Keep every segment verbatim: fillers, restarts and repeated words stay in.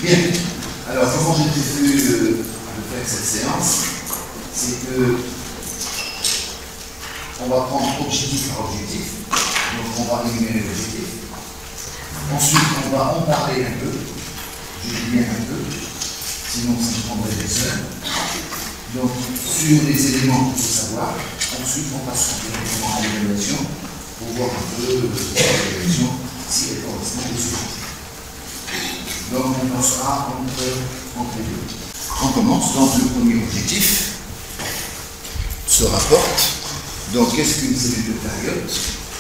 Bien. Alors, comment j'ai prévu de faire cette séance, c'est que on va prendre objectif par objectif. Donc, on va énumérer l'objectif. Ensuite, on va en parler un peu. Je dis bien un peu. Sinon, ça me prendrait des heures. Donc, sur les éléments qu'il faut savoir. Ensuite, on passera directement à l'évaluation pour voir un peu l'évaluation si elle correspond au sujet. Donc, on passera entre, entre les deux. On commence. Donc, le premier objectif se rapporte. Donc, qu'est-ce qu'une cellule eucaryote?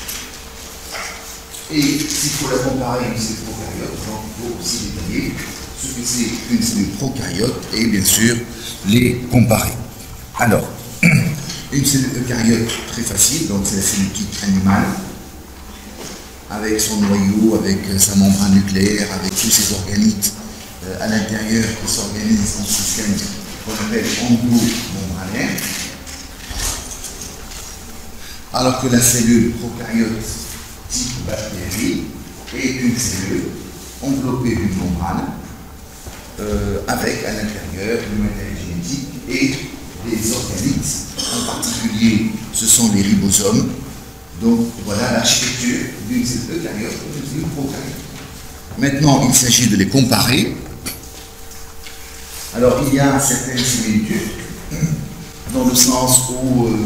Et s'il faut la comparer à une cellule prokaryote, donc il faut aussi détailler ce que c'est une cellule prokaryote et bien sûr les comparer. Alors, une cellule eucaryote très facile, donc c'est la cellule type animale, avec son noyau, avec sa membrane nucléaire, avec tous ses organites euh, à l'intérieur qui s'organisent en système qu'on appelle endo-membranaire. Alors que la cellule prokaryote type bactérie est une cellule enveloppée d'une membrane euh, avec à l'intérieur du matériel génétique et des organites. En particulier, ce sont les ribosomes. Donc voilà l'architecture d'une cellule eucaryote et d'une cellule prokaryote. Maintenant, il s'agit de les comparer. Alors, il y a certaines similitudes dans le sens où euh,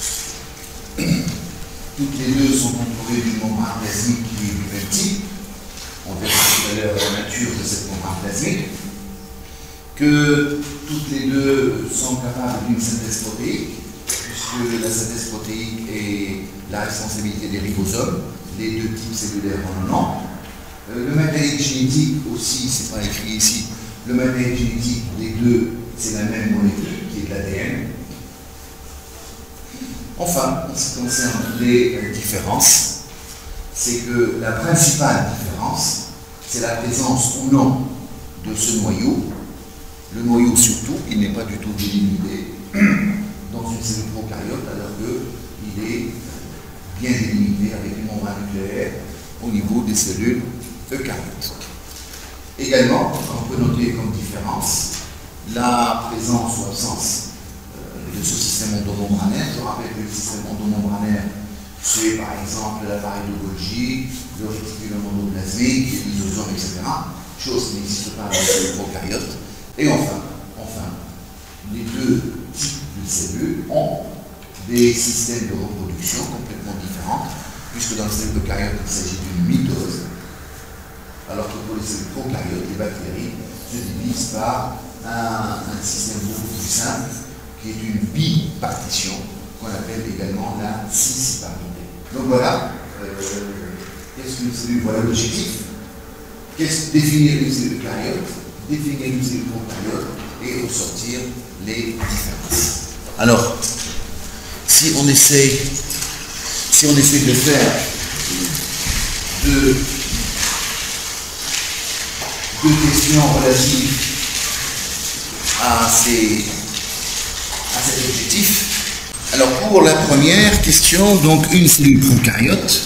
toutes les deux sont entourées d'une membrane plasmique qui est du même type. On verra tout à l'heure la nature de cette membrane plasmique. Que toutes les deux sont capables d'une synthèse protéique, puisque la synthèse protéique est la responsabilité des ribosomes, les deux types cellulaires en un an. Euh, le matériel génétique aussi, c'est pas écrit ici, le matériel génétique des deux, c'est la même molécule qui est de l'A D N. Enfin, en ce qui concerne les différences, c'est que la principale différence, c'est la présence ou non de ce noyau. Le noyau surtout, il n'est pas du tout délimité dans une cellule prokaryote, alors qu'il est bien délimité avec une membrane nucléaire au niveau des cellules eucaryotes. Également, on peut noter comme différence la présence ou absence de ce système endomembranaire. Je rappelle que le système endomembranaire, c'est par exemple l'appareil de Golgi, le réticulum endoplasmique, les lysosomes, et cetera. Chose qui n'existe pas dans les cellules prokaryotes. Et enfin, enfin, les deux types de cellules ont des systèmes de reproduction complètement différents, puisque dans les cellules eucaryotes, il s'agit d'une mitose, alors que pour les cellules prokaryotes, les bactéries se divisent par un, un système beaucoup plus simple, qui est une bipartition, qu'on appelle également la scissiparité. Donc voilà, euh, qu'est-ce qu'une cellule? Voilà l'objectif. Qu'est-ce que définir une cellule eucaryote, définir une cellule prokaryote et ressortir les différences. Alors, si on essaie, si on essaie de faire deux, deux questions relatives à ces à cet objectif. Alors pour la première question, donc une cellule prokaryote,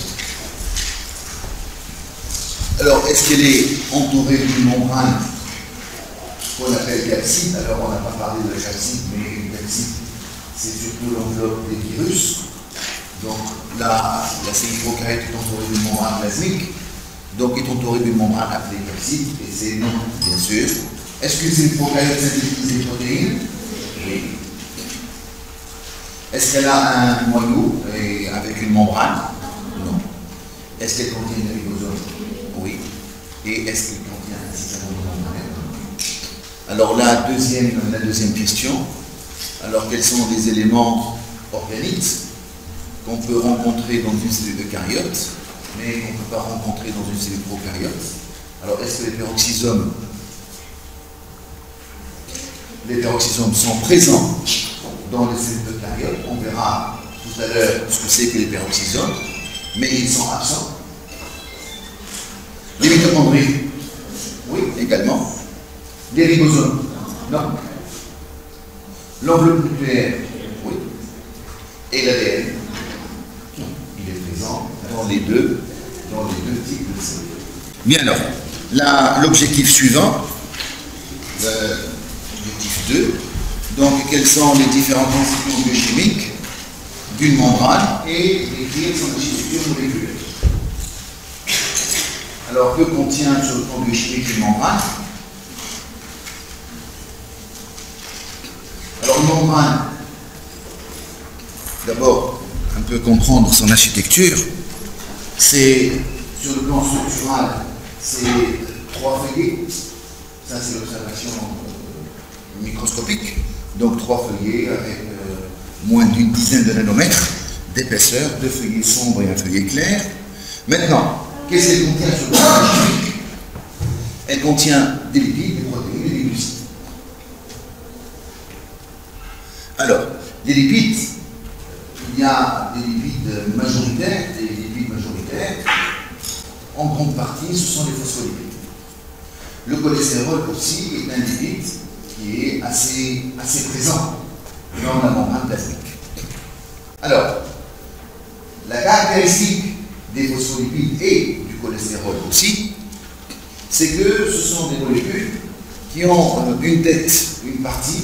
alors est-ce qu'elle est entourée d'une membrane qu'on appelle capside? Alors on n'a pas parlé de la capside, mais une capside c'est surtout l'enveloppe des virus. Donc là, la cellule prokaryote est entourée d'une membrane plasmique, donc est entourée d'une membrane appelée capside, et c'est non, bien sûr. Est-ce que c'est une prokaryote synthétise des protéines? Oui. Est-ce qu'elle a un noyau et avec une membrane? Non. Est-ce qu'elle contient des ribosomes? Oui. Et est-ce qu'elle contient un système endomembranaire? Alors la deuxième, la deuxième question, alors quels sont les éléments organiques qu'on peut rencontrer dans une cellule eucaryote, mais qu'on ne peut pas rencontrer dans une cellule prokaryote? Alors est-ce que les peroxysomes, les peroxysomes sont présents dans les cellules eucaryotes? On verra tout à l'heure ce que c'est que les peroxysomes, mais ils sont absents. Les mitochondries, oui, également. Les ribosomes, non. L'enveloppe nucléaire, oui. Et l'A D N, non. Il est présent dans les deux, dans les deux types de cellules. Bien alors, l'objectif suivant, euh, objectif deux. Donc, quelles sont les différentes constitutions biochimiques d'une membrane et décrire son architecture moléculaire. Alors, que contient sur le plan biochimique une membrane? Alors, une membrane, d'abord, un peu comprendre son architecture, c'est, sur le plan structural, c'est trois feuillets. Ça, c'est l'observation euh, microscopique. Donc, trois feuillets avec euh, moins d'une dizaine de nanomètres d'épaisseur, deux feuillets sombres et un feuillet clair. Maintenant, qu'est-ce qu'elle contient sur le plan chimique? Elle contient des lipides, des protéines et des glucides. Alors, les lipides, il y a des lipides majoritaires, des lipides majoritaires. En grande partie, ce sont les phospholipides. Le cholestérol aussi est un lipide qui est assez, assez présent dans la membrane plasmique. Alors, la caractéristique des phospholipides et du cholestérol aussi, c'est que ce sont des molécules qui ont une tête, une partie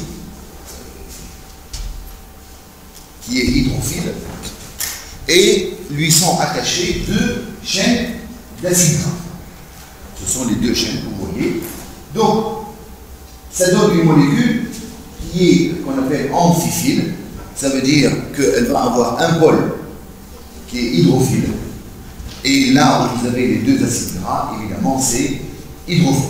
qui est hydrophile, et lui sont attachées deux chaînes d'acides gras. Ce sont les deux chaînes que vous voyez. Donc, ça donne une molécule qui est, qu'on appelle amphiphile. Ça veut dire qu'elle va avoir un pôle qui est hydrophile. Et là où vous avez les deux acides gras, évidemment, c'est hydrophile.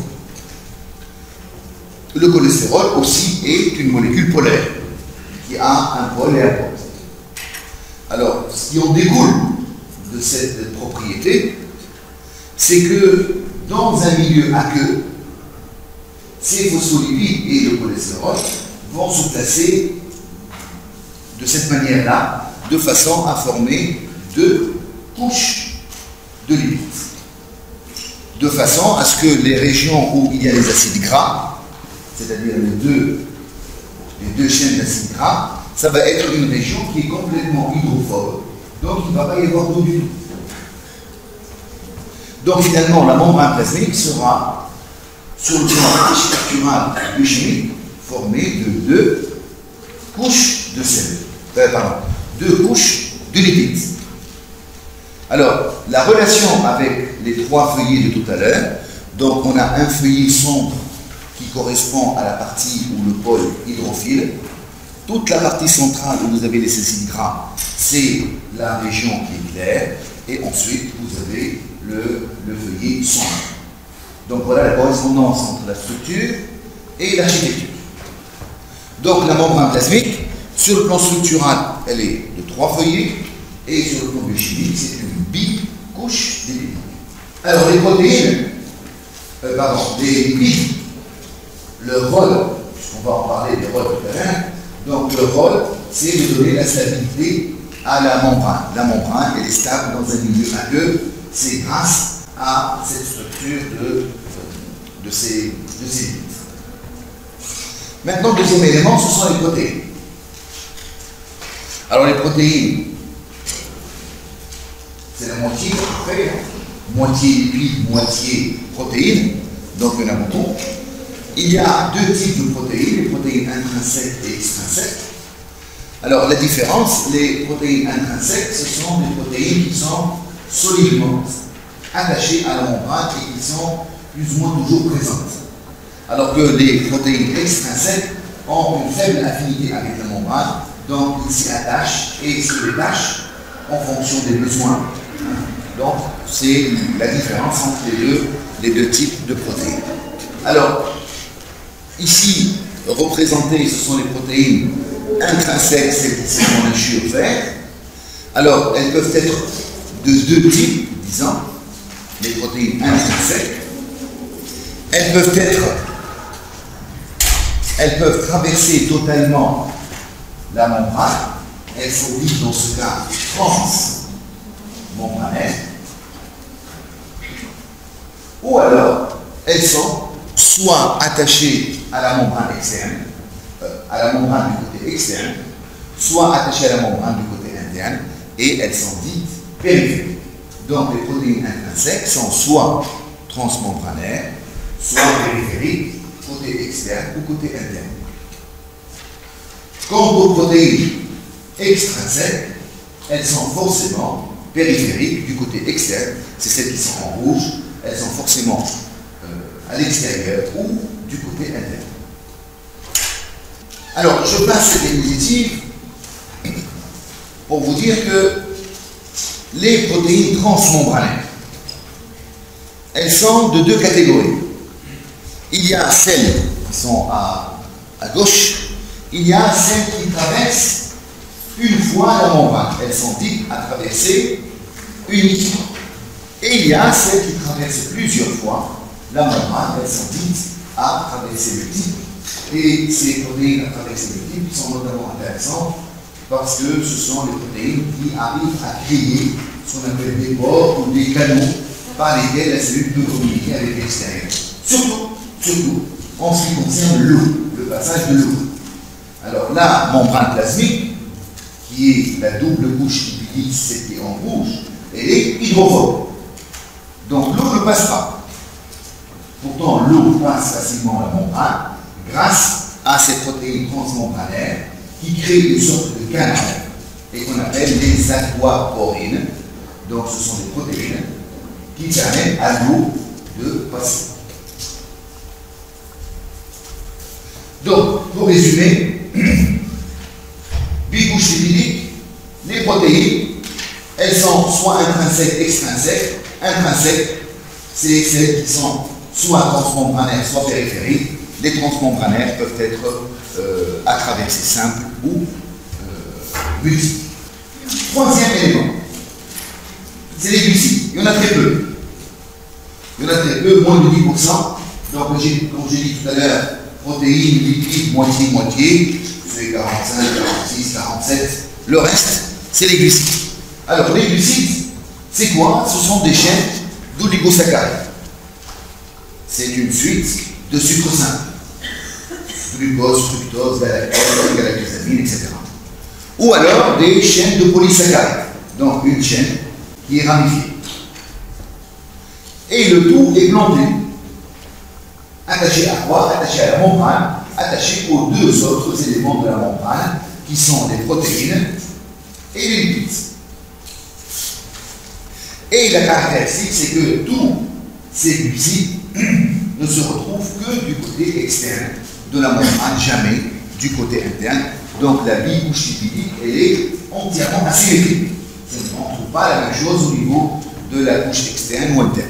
Le cholestérol aussi est une molécule polaire qui a un pôle et un pôle. Alors, ce qui en découle de cette propriété, c'est que dans un milieu aqueux, ces phospholipides et le cholestérol vont se placer de cette manière-là, de façon à former deux couches de lipides. De façon à ce que les régions où il y a les acides gras, c'est-à-dire les deux, les deux chaînes d'acides gras, ça va être une région qui est complètement hydrophobe, donc il ne va pas y avoir d'eau du tout. Donc finalement, la membrane plasmique sera, sur le plan architectural biochimique, formée de deux couches de cellules, euh, pardon, deux couches de lipides. Alors, la relation avec les trois feuillets de tout à l'heure, donc on a un feuillet sombre qui correspond à la partie où le pôle hydrophile. Toute la partie centrale où vous avez les acides gras, c'est la région qui est claire, et ensuite vous avez le, le feuillet sombre. Donc voilà la correspondance entre la structure et l'architecture. Donc la membrane plasmique, sur le plan structural, elle est de trois feuillets, et sur le plan biochimique, c'est une bicouche de lipides. Alors les protéines, euh, pardon, les lipides, le rôle, puisqu'on va en parler des rôles tout à l'heure, donc le rôle, c'est de donner la stabilité à la membrane. La membrane, elle est stable dans un milieu aqueux, c'est grâce à cette structure de, de ces, de ces lipides. Maintenant, le deuxième élément, ce sont les protéines. Alors les protéines, c'est la moitié, à peu près, moitié lipides, moitié protéines, donc il y en a beaucoup. Il y a deux types de protéines, les protéines intrinsèques et extrinsèques. Alors la différence, les protéines intrinsèques, ce sont des protéines qui sont solidement attachées à la membrane et qui sont plus ou moins toujours présentes. Alors que les protéines extrinsèques ont une faible affinité avec la membrane, donc ils s'y attachent et se détachent en fonction des besoins. Donc c'est la différence entre les deux, les deux types de protéines. Alors, ici, représentées, ce sont les protéines intrinsèques, c'est mon hachure vert. Alors, elles peuvent être de deux types, disons, les protéines intrinsèques. Elles peuvent être, elles peuvent traverser totalement la membrane. Elles sont dites dans ce cas transmembranaires. Ou alors, elles sont soit attachées à la membrane externe, euh, à la membrane du côté externe, soit attachées à la membrane du côté interne, et elles sont dites périphériques. Donc les protéines intrinsèques sont soit transmembranaires, soit périphériques, côté externe ou côté interne. Quant aux protéines extrinsèques, elles sont forcément périphériques du côté externe, c'est celles qui sont en rouge, elles sont forcément euh, à l'extérieur ou du côté interne. Alors, je passe cette diapositive pour vous dire que les protéines transmembranaires, elles sont de deux catégories. Il y a celles qui sont à, à gauche, il y a celles qui traversent une fois la membrane. Elles sont dites à traverser uniquement. Et il y a celles qui traversent plusieurs fois la membrane. Elles sont dites à traverser multiples. Et ces protéines à traverser multiples sont notamment intéressantes parce que ce sont les protéines qui arrivent à créer ce qu'on appelle des pores ou des canaux par lesquels la cellule peut communiquer avec l'extérieur. Surtout, surtout en ce qui concerne l'eau, le passage de l'eau. Alors la membrane plasmique, qui est la double couche lipidique, celle qui est en rouge, elle est hydrophobe. Donc l'eau ne passe pas. Pourtant, l'eau passe facilement la membrane grâce à ces protéines transmembranaires qui créent une sorte de canal et qu'on appelle les aquaporines. Donc ce sont des protéines qui permettent à l'eau de passer. Donc, pour résumer, bicouche lipidique, les protéines, elles sont soit intrinsèques, extrinsèques. Intrinsèques, c'est celles qui sont soit transmembranaires, soit périphériques. Les transmembranaires peuvent être euh, à traversée simple ou euh, multiple. Troisième élément, c'est les glucides. Il y en a très peu. Il y en a très peu, moins de dix pour cent. Donc, comme j'ai dit tout à l'heure, protéines, lipides, moitié-moitié, c'est quarante-cinq, quarante-six, quarante-sept. Le reste, c'est les glucides. Alors, les glucides, c'est quoi? Ce sont des chaînes d'oligosaccharides. C'est une suite de sucres simples. Glucose, fructose, galactose, galactosamine, et cetera. Ou alors des chaînes de polysaccharides. Donc, une chaîne qui est ramifiée. Et le tout est planté. Attaché à quoi? Attaché à la membrane, attaché aux deux autres éléments de la membrane, qui sont les protéines et les lipides. Et la caractéristique, c'est que tous ces glucides ne se retrouvent que du côté externe de la membrane, jamais du côté interne. Donc la bicouche lipidique, elle est entièrement asymétrique. On ne trouve pas la même chose au niveau de la couche externe ou interne.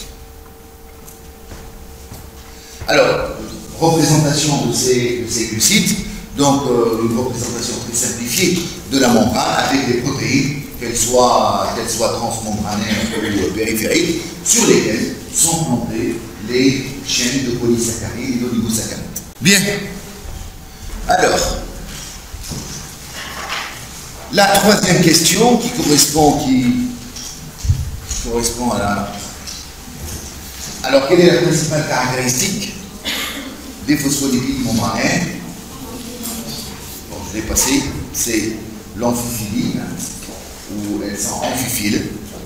Alors, représentation de ces, de ces glucides, donc euh, une représentation très simplifiée de la membrane avec des protéines, qu'elles soient, qu'elles soient transmembranaires ou périphériques, sur lesquelles sont plantées les chaînes de polysaccharides et d'oligosaccharides. Bien. Alors, la troisième question qui correspond, qui correspond à la... Alors, quelle est la principale caractéristique des phospholipides membranaires? Bon, je l'ai passé, c'est l'amphiphilie, où elles sont amphiphiles.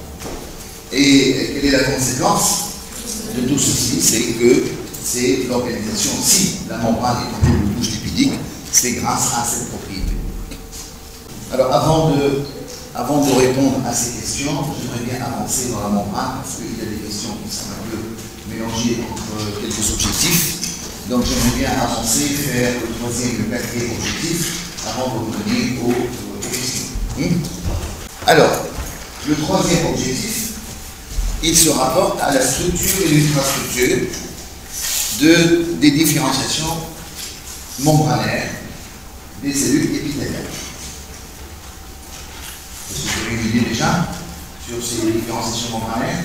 Et quelle est la conséquence de tout ceci? C'est que c'est l'organisation, si la membrane est en double couche lipidique, c'est grâce à cette propriété. Alors, avant de, avant de répondre à ces questions, j'aimerais bien avancer dans la membrane, parce qu'il y a des questions qui sont un peu mélangées entre quelques objectifs. Donc, j'aimerais bien avancer, faire le troisième et le quatrième objectif, avant de revenir aux, aux questions. Hum? Alors, le troisième objectif, il se rapporte à la structure et l'infrastructure de, des différenciations membranaires des cellules épithéliales. Est-ce que vous avez une idée déjà sur ces différenciations membranaires?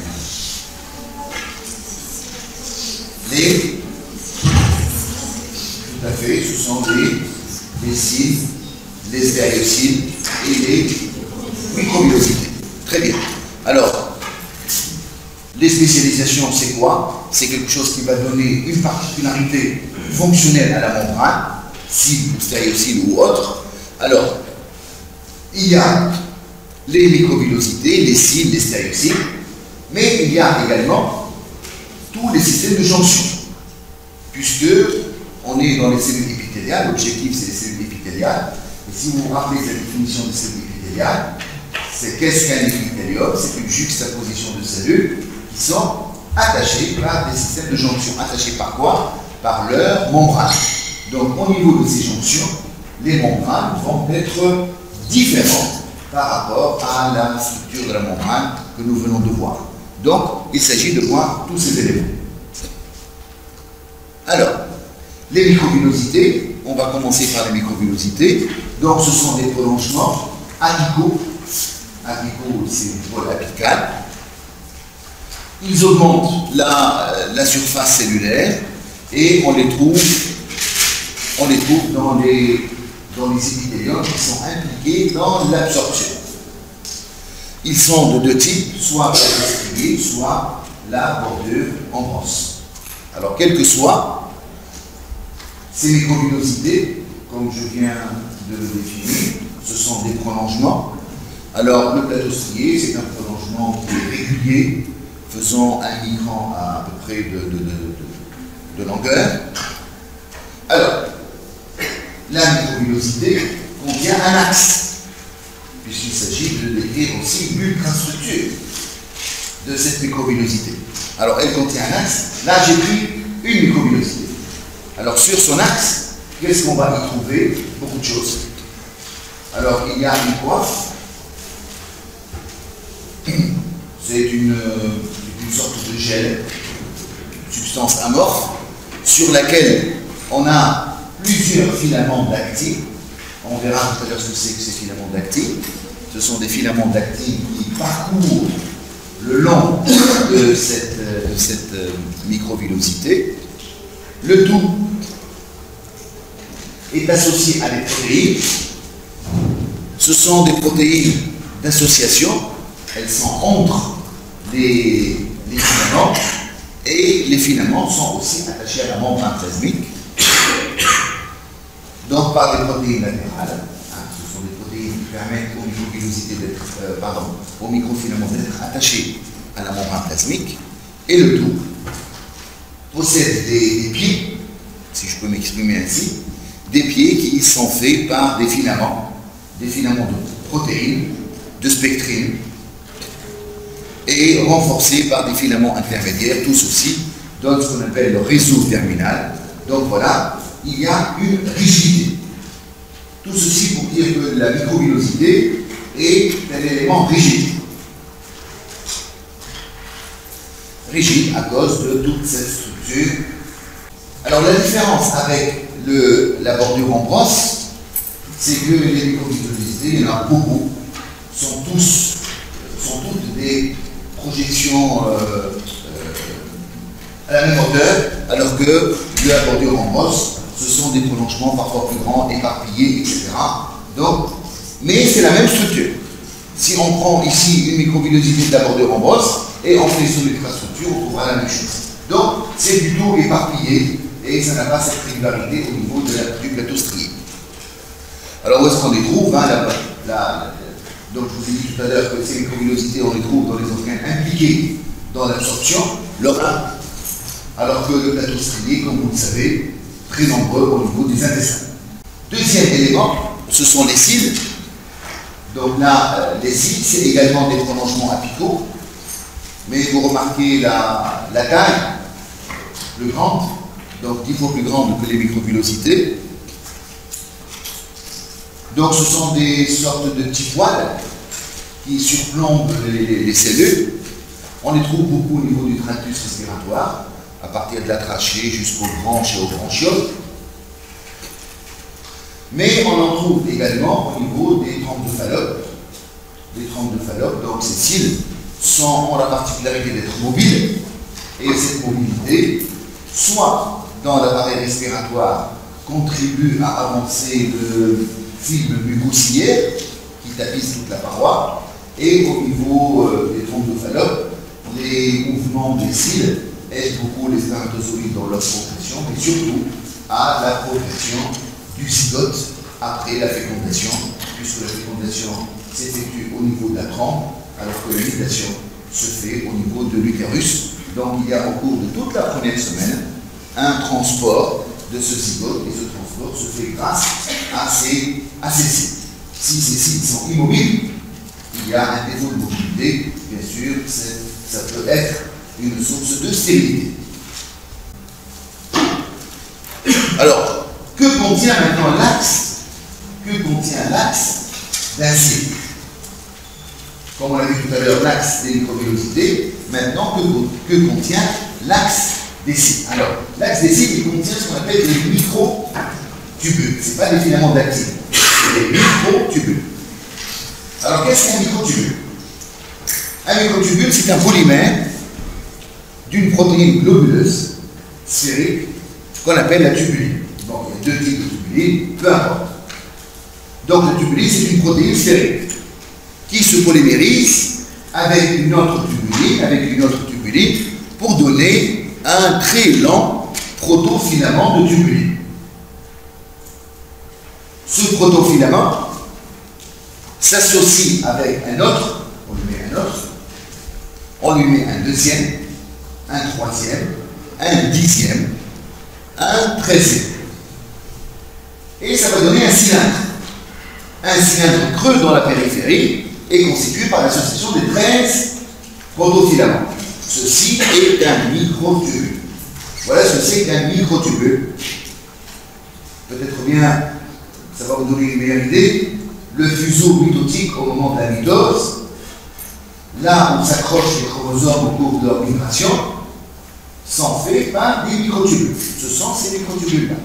Les... Tout à fait, ce sont les, les cils, les stéréocils et les microvillosités. Très bien. Alors, les spécialisations, c'est quoi? C'est quelque chose qui va donner une particularité fonctionnelle à la membrane, cils ou stéréocils ou autre. Alors, il y a les microvillosités, les cils, les stéréocils, mais il y a également tous les systèmes de jonction. puisque on est dans les cellules épithéliales, l'objectif c'est les cellules épithéliales, et si vous vous rappelez de la définition des cellules épithéliales, c'est qu'est-ce qu'un épithélium? C'est une juxtaposition de cellules qui sont attachées par des systèmes de jonction. Attachées par quoi? Par leur membrane. Donc au niveau de ces jonctions, les membranes vont être différentes par rapport à la structure de la membrane que nous venons de voir. Donc il s'agit de voir tous ces éléments. Alors, les microvillosités, on va commencer par les microvillosités. Donc ce sont des prolongements apicaux. Apicaux, c'est le pôle apical. Ils augmentent la, la surface cellulaire et on les trouve, on les trouve dans les, dans les épithéliums qui sont impliqués dans l'absorption. Ils sont de deux types, soit la striée, soit la bordure en brosse. Alors, quelles que soient ces microvillosités, comme je viens de le définir, ce sont des prolongements. Alors, le plateau strié, c'est un prolongement qui est régulier, faisant un micron à, à peu près de, de, de, de, de longueur. Alors, la microvillosité contient un axe, puisqu'il s'agit de décrire aussi l'ultrastructure de cette microvillosité. Alors, elle contient un axe. Là, j'ai pris une microvillosité. Alors, sur son axe, qu'est-ce qu'on va y trouver? Beaucoup de choses. Alors, il y a une coiffe. C'est une, une sorte de gel, substance amorphe, sur laquelle on a plusieurs filaments d'actine. On verra tout à l'heure ce que c'est que ces filaments d'actine. Ce sont des filaments d'actine qui parcourent le long de cette, de cette microvillosité. Le tout est associé à des protéines. Ce sont des protéines d'association. Elles sont entre les, les filaments et les filaments sont aussi attachés à la membrane plasmique. Donc par des protéines latérales, hein, ce sont des protéines qui permettent aux microvillosités d'être, euh, pardon, aux microfilaments d'être attachés à la membrane plasmique, et le tout possède des, des pieds, si je peux m'exprimer ainsi, des pieds qui sont faits par des filaments, des filaments de protéines, de spectrines, et renforcés par des filaments intermédiaires. Tout ceci donne ce qu'on appelle le réseau terminal. Donc voilà, il y a une rigidité. Tout ceci pour dire que la microvillosité est un élément rigide. Rigide à cause de toute cette structure. Alors la différence avec le, la bordure en brosse, c'est que les microvillosités, il y en a beaucoup, sont tous, sont toutes des projections euh, euh, à la même hauteur, alors que la bordure en brosse, ce sont des prolongements parfois plus grands, éparpillés, et cetera. Donc, mais c'est la même structure. Si on prend ici une microvillosité de la bordure en brosse et on fait sur l'ultrastructure, on trouvera la même chose. Donc, c'est plutôt éparpillé et ça n'a pas cette régularité au niveau de la, du plateau strié. Alors, où est-ce qu'on les trouve, hein, la, la, Donc, je vous ai dit tout à l'heure que ces microvillosités, on les trouve dans les organes impliqués dans l'absorption, l'organe, alors que le plateau strié, comme vous le savez, très nombreux au niveau des intestins. Deuxième élément, ce sont les cils. Donc là, les cils, c'est également des prolongements apicaux, mais vous remarquez la, la taille, plus grande, donc dix fois plus grande que les microvillosités. Donc ce sont des sortes de petits poils qui surplombent les, les, les cellules. On les trouve beaucoup au niveau du tractus respiratoire, à partir de la trachée jusqu'aux branches et aux bronchioles. Mais on en trouve également au niveau des trompes de Fallope. Les trompes de Fallope, donc ces cils, sont, ont la particularité d'être mobiles, et cette mobilité, soit dans l'appareil respiratoire, contribue à avancer le film mucociliaire qui tapisse toute la paroi, et au niveau euh, des trompes de Fallope, les mouvements des cils aident beaucoup les spermatozoïdes dans leur progression, mais surtout à la progression du zygote après la fécondation, puisque la fécondation s'effectue au niveau de la trompe, alors que la nidation se fait au niveau de l'utérus. Donc il y a au cours de toute la première semaine un transport de ce zygote, et ce transport se fait grâce à ces, à ces sites. Si ces sites sont immobiles, il y a un défaut de mobilité, bien sûr, ça peut être une source de stérilité. Alors, que contient maintenant l'axe Que contient l'axe d'un site? Comme on l'a vu tout à l'heure, l'axe des microvélocités, maintenant, que, que contient l'axe des sites? Alors, l'axe des sites, il contient ce qu'on appelle des microtubules. Ce n'est pas des filaments d'actine, c'est des microtubules. Alors, qu'est-ce qu'un microtubule? Un microtubule, c'est un polymère d'une protéine globuleuse, sphérique, qu'on appelle la tubuline. Bon, il y a deux types de tubuline, peu importe. Donc, la tubuline, c'est une protéine sphérique qui se polymérise avec une autre tubuline, avec une autre tubuline, pour donner un très lent protofilament de tubuline. Ce protofilament s'associe avec un autre, on lui met un autre, on lui met un deuxième, un troisième, un dixième, un treizième. Et ça va donner un cylindre. Un cylindre creux dans la périphérie est constitué par l'association des treize protofilaments. Ceci est un microtubule. Voilà ce que c'est qu'un microtubule. Peut-être bien, ça va vous donner une meilleure idée. Le fuseau mitotique au moment de la mitose, là où s'accrochent les chromosomes au cours de leur migration, sont faits par des microtubules. Ce sont ces microtubules-là.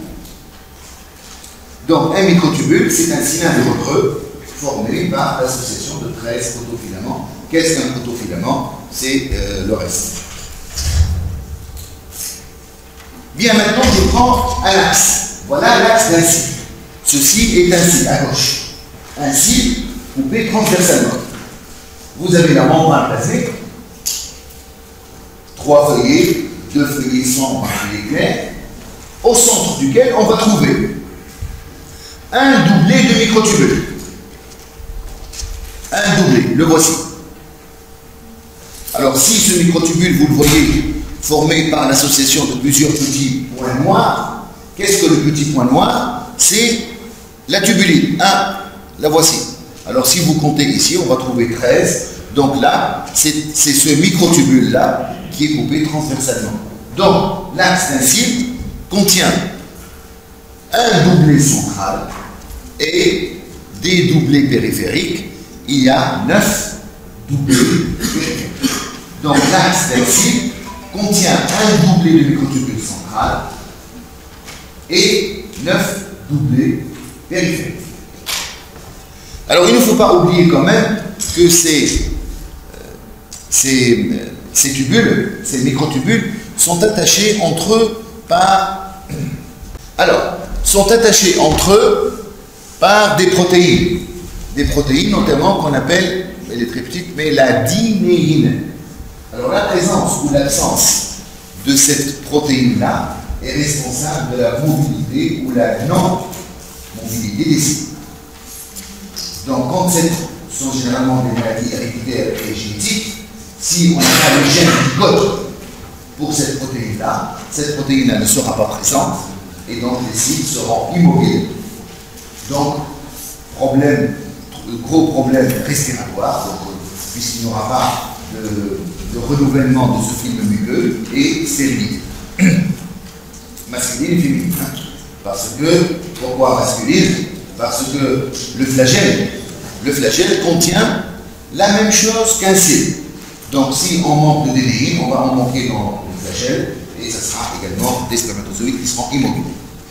Donc, un microtubule, c'est un cylindre creux formé par l'association de treize protofilaments. Qu'est-ce qu'un protofilament? C'est euh, le reste. Bien, maintenant, je prends un axe. Voilà l'axe d'un cil. Ceci est un cil à gauche. Un cil coupé transversalement. Vous avez la membrane plasmique, trois feuillets, deux feuillets sombres, un feuillet clair, au centre duquel on va trouver un doublet de microtubules. Un doublet, le voici. Alors, si ce microtubule, vous le voyez, formé par l'association de plusieurs petits points noirs, qu'est-ce que le petit point noir? C'est la tubuline. un, la voici. Alors, si vous comptez ici, on va trouver treize. Donc là, c'est ce microtubule-là qui est coupé transversalement. Donc, l'axe d'un cil contient un doublet central et des doublets périphériques. Il y a neuf doublets périphériques. Donc, l'axe d'un cil contient un doublet de microtubule central et neuf doublets périphériques. Alors, il ne faut pas oublier quand même que ces, ces, ces tubules, ces microtubules, sont attachés entre eux par... Alors, sont attachés entre eux par des protéines. Des protéines notamment qu'on appelle, elle est très petite, mais la dinéine. Alors, la présence ou l'absence de cette protéine-là est responsable de la mobilité ou la non-mobilité des cellules. Donc, quand ce sont généralement des maladies héréditaires et génétiques, si on n'a pas le gène qui code pour cette protéine-là, cette protéine-là ne sera pas présente, et donc les cellules seront immobiles. Donc, problème, gros problème respiratoire, donc, puisqu'il n'y aura pas de, de renouvellement de ce film muqueux, et stérilité. Masculine et féminine. Hein, parce que, pourquoi masculine? Parce que le flagelle, le flagelle contient la même chose qu'un cil. Donc, si on manque de déléine, on va en manquer dans le flagelle, et ça sera également des spermatozoïdes qui seront immobiles.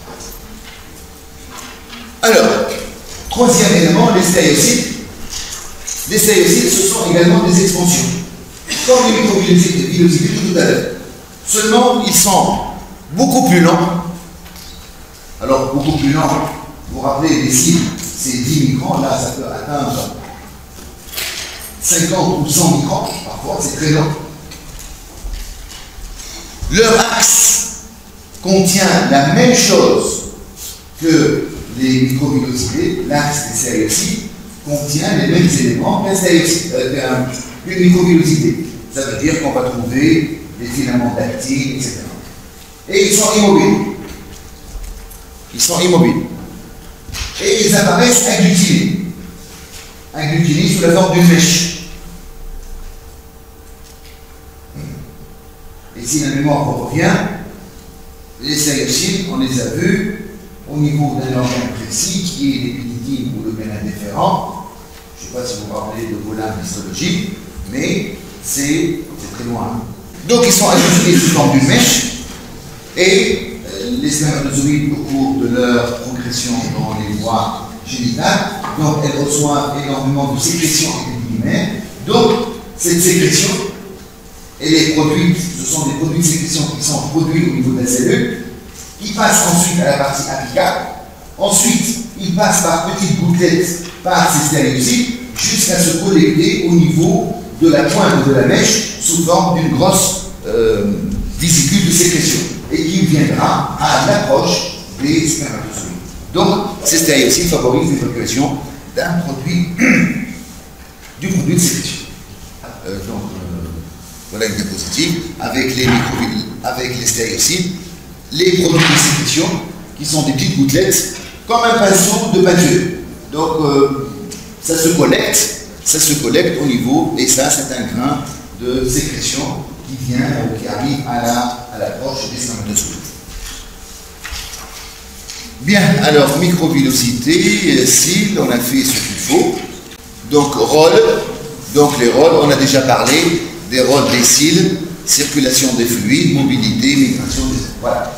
Alors, troisième élément, les stéréocytes. Les stéréocytes, ce sont également des expansions. Comme les microvillosités tout à l'heure. Seulement, ils sont beaucoup plus lents. Alors, beaucoup plus lents, vous vous rappelez, les cibles, c'est dix microns, là, ça peut atteindre cinquante ou cent microns, parfois, c'est très lent. Leur axe contient la même chose que les microvillosités, l'axe des stéréocytes contient les mêmes éléments qu'un stéréocyte, euh, qu'une microvillosité. Ça veut dire qu'on va trouver des filaments d'actine, et cetera. et ils sont immobiles. Ils sont immobiles. Et ils apparaissent agglutinés. Agglutinés sous la forme d'une mèche. Et si la mémoire revient, les stéréocytes, on les a vus au niveau d'un organe précis qui est l'épididime ou le canal déférent. Je ne sais pas si vous vous rappelez de vos limbes histologiques, mais c'est très loin. Donc ils sont agglutinés sous forme d'une mèche et euh, les spermatozoïdes, au cours de leur progression dans les voies génitales, donc elles reçoivent énormément de sécrétions épididimales. Donc cette sécrétion, elle est produite, ce sont des produits de sécrétion qui sont produits au niveau de la cellule, qui passent ensuite à la partie apicale. Ensuite, ils passent par petites gouttelettes par ces stéréocytes jusqu'à se collecter au niveau de la pointe de la mèche sous forme d'une grosse euh, vésicule de sécrétion et qui viendra à l'approche des spermatozoïdes. Donc, ces stéréocytes favorisent l'évacuation d'un produit, du produit de sécrétion. Euh, donc, euh, voilà une diapositive avec les microbilles, avec les stéréocytes, les produits de sécrétion qui sont des petites gouttelettes comme un pinceau de peinture. Donc, euh, ça se collecte, ça se collecte au niveau, et ça, c'est un grain de sécrétion qui vient, euh, qui arrive à la, à l'approche des spermatozoïdes. Bien, alors, microvillosité, cils, on a fait ce qu'il faut. Donc, rôle, donc les rôles, on a déjà parlé des rôles des cils, circulation des fluides, mobilité, migration des... Voilà.